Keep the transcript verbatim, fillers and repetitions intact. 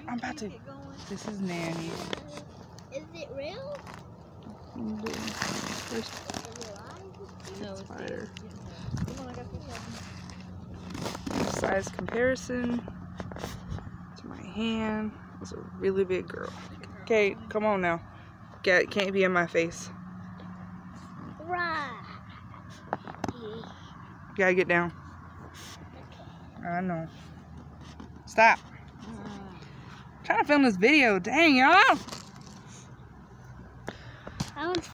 I'm about to. This is Manny. Is it real? First, No, it's spider. Come on, I got this. Size comparison to my hand. It's a really big girl. Okay, come on now. Get can't be in my face. Right. You gotta get down. I know. Stop. I'm trying to film this video. Dang, y'all. That one's